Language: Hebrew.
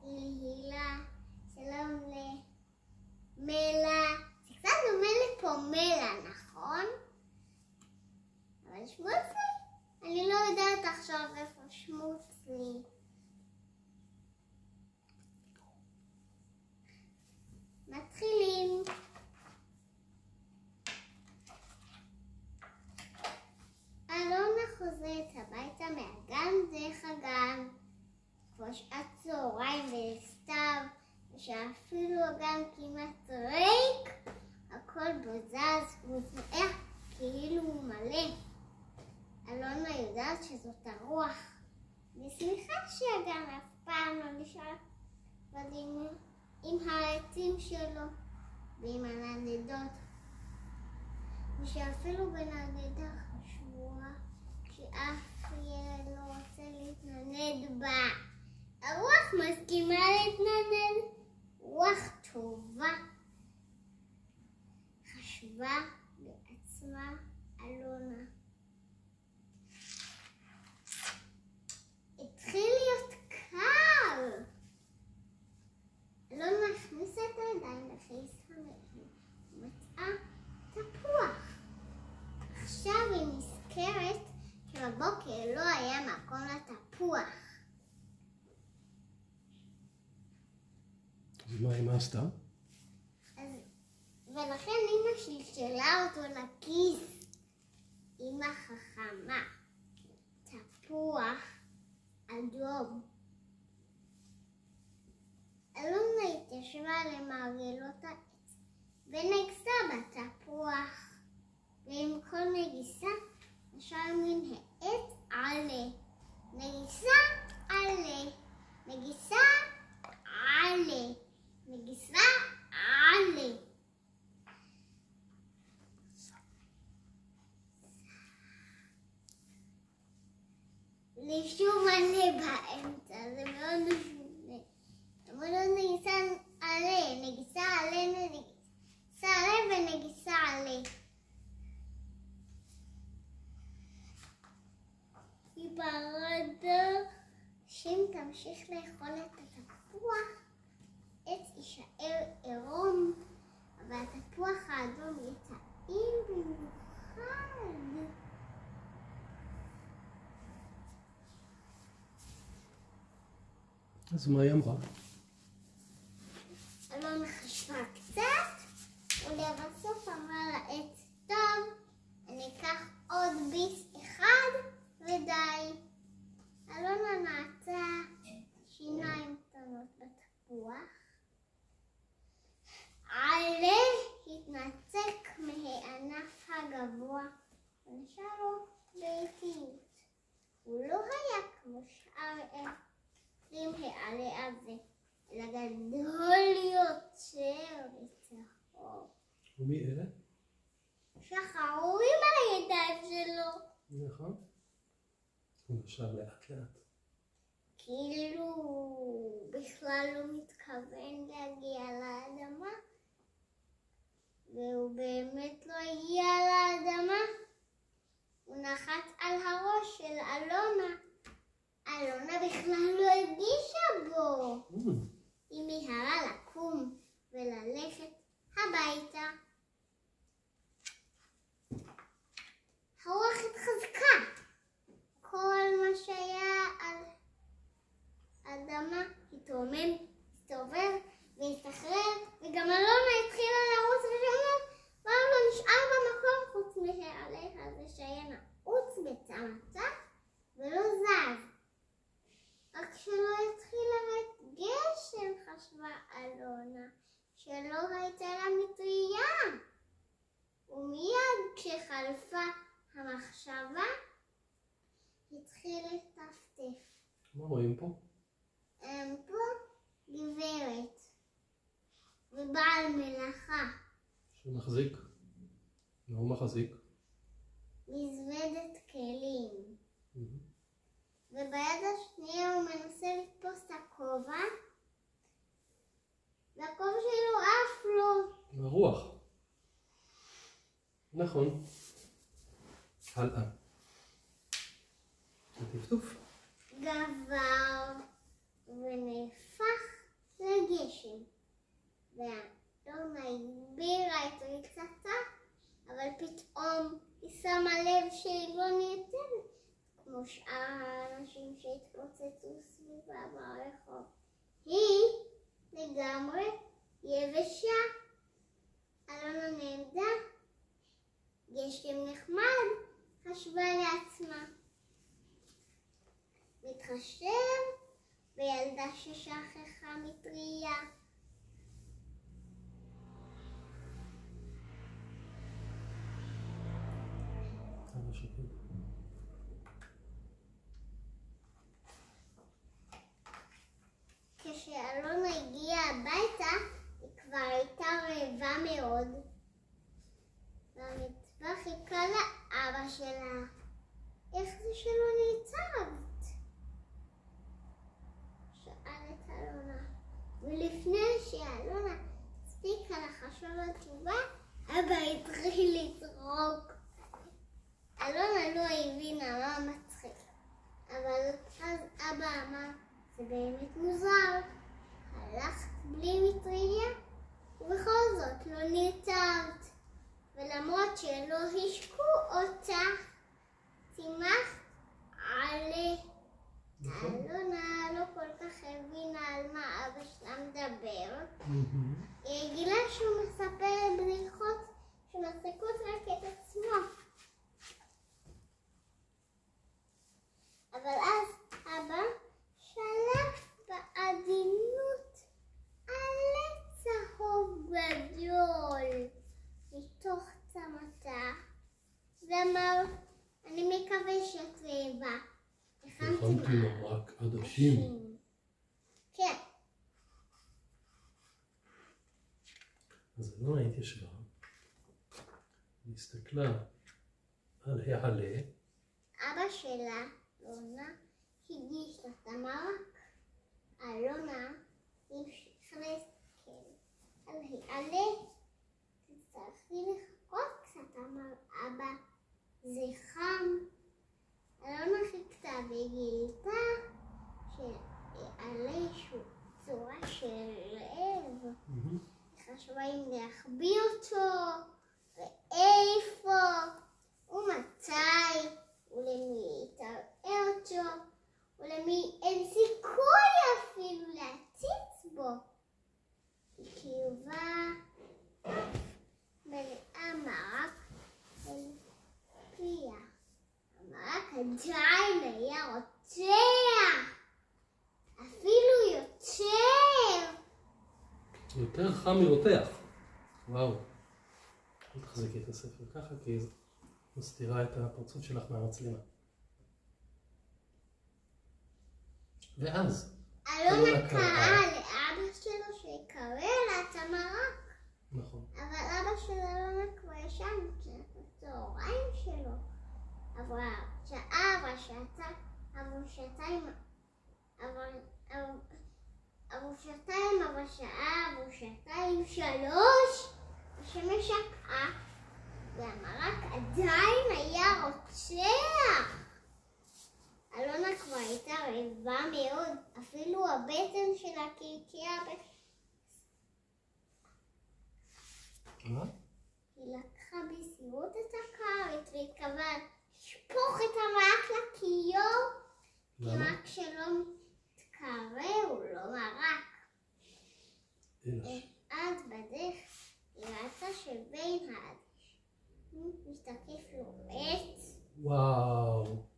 להילה, שלום למלה. זה קצת דומה לפומלה, נכון? אבל שמוצלי? אני לא יודעת עכשיו איפה שמוצלי. מתחילים. אלונה חוזרת הביתה מהגן דרך הגן. כבר שעת צהריים וסתיו, ושאפילו הגן כמעט ריק, הכל בו זז וזועק כאילו הוא מלא. אלונה יודעת שזאת הרוח, ושמחה שהגן אף פעם לא נשאר עם העצים שלו ועם הנדנדות, ושאפילו בנדנדה חשובה שאף ילד לא רוצה להתנדנד בה. הרוח מסכימה להתנדנד, רוח טובה. חשבה בעצמה אלונה. התחיל להיות קר. אלונה הכניסה את הידיים לכיס המעיל ומצאה תפוח. עכשיו היא נזכרת שבבוקר לא היה מקום לתפוח. אז מה אמא עשתה? ולכן אמא שלשלה אותו לכיס. אמא חכמה. תפוח אדום. אלונה התיישבה למרגלות העץ ונגסה בתפוח, ועם כל נגיסה נשר מן העץ עלה. נגיסה עלה, נגיסה עלה, נגיסה עלה. לשום עלה באמצע, זה מאוד משונה. אמרו נגיסה עלה, נגיסה עלה, נגיסה עלה ונגיסה עלה. היא פרדה, שאם תמשיך לאכול את התפוח, עץ יישאר עירום, אבל התפוח האדום יהיה טעים במיוחד. אז מה היא אמרה? אלונה חשבה קצת, ולבסוף אמרה לעץ, טוב, אני אקח עוד ביס אחד ודי. אלונה נעצה שיניים קטנות בתפוח. עלה התנצק מהענף הגבוה ונשאר לו באיטיות. הוא לא היה כמו שאר עם העלה הזה, אלא גדול יותר וצהוב. ומי אלה? שחרורים על הידיים שלו. נכון. הוא נשאר לאט לאט. כאילו בכלל לא מתכוון להגיע לאדמה, והוא באמת לא הגיע לאדמה. הוא נחת על הראש של אלונה. אלונה בכלל לא הרגישה בו. היא מיהרה לקום וללכת הביתה. הרוח התחזקה. כל מה שהיה על האדמה התרומם, הסתובב והסתחרר, וגם אלונה התחילה לרוץ ושומעת, מה לא נשאר במקום חוץ מהעלה הזה שהיה נעוץ בצמתה ולא זז. רק שלא יתחיל לרדת גשם, חשבה אלונה, שלא הייתה לה מטריה. ומיד כשחלפה המחשבה, התחיל לטפטף. מה רואים פה? פה גברת ובעל מלאכה. שמחזיק. מה הוא מחזיק? מזוודת כלים. וביד השנייה הוא מנסה לתפוס את הכובע, והכובע שלו עף לו. הרוח. נכון. הלאה. הטפטוף. גבר ונהפך ואלונה הגבירה את ריצתה, אבל פתאום היא שמה לב שהיא לא נעצרת, כמו שאר האנשים שהתפוצצו סביבה ברחוב. היא לגמרי יבשה. אלונה נעמדה, גשם נחמד, חשבה לעצמה. מתחשב בילדה ששכחה מטריה. כשאלונה הגיעה הביתה, היא כבר הייתה רעבה מאוד. במטבח חיכה לאבא שלה. איך זה שלא נעצרת? שאל את אלונה. ולפני שאלונה הספיקה לחשוב על תשובה, אבא התחיל לצחוק. אלונה לא הבינה מה מצחיק, אבל אז אבא אמר, זה באמת מוזר, הלכת בלי מטריה ובכל זאת לא נעצרת, ולמרות שלא השקו אותך, צמחת עלה. אלונה לא כל כך הבינה על מה אבא שלה מדבר. היא גילה שהוא מספר בדיחות שמצחיקות רק את עצמו. אבל אז אבא שלף בעדינות עלה צהוב גדול מתוך צמתה ואמר, אני מקווה שאת רעבה. הכנתי לו רק עדשים. כן. אז אלונה התיישבה, והסתכלה על העלה. אבא שלה, אלונה, הגיש לה את המרק. אלונה נכנסת על העלה, תצטרכי לחכות קצת, אמר אבא, זה חם. אלונה חיכתה וגילתה שעלה צורה של רעב. היא חשבה אם להחביא אותו, ואיפה, ומתי, ולמי יתראה אותו, ולמי אין סיכוי אפילו להציץ בו. היא קירבה מלאה מרק ופיה. המרק עדיין היה רוצח, אפילו יותר. יותר חם מרותח. וואו. אל תחזיקי את הספר ככה, כי היא מסתירה את הפרצוף שלך מהמצלמה. ואז אלונה קראה לאבא שלו שיקרא לה את המרק. נכון. אבל אבא של אלונה כבר ישן בצהריים שלו. עברה שעה, עברה שעתיים, עברו שעתיים, עברה שעה, עברו שעתיים, 3, השמש שקעה, והמרק עדיין היה רוצח. אלונה כבר הייתה רעבה מאוד, אפילו הבטן שלה קרקעה. מה? היא לקחה בסירות את הכרית והתכוונה לשפוך את המרק לכיור. למה? רק שלא מתקרא הוא לא מרק. אז בדרך היא ראתה שבין העדש משתקף לו עץ. וואו.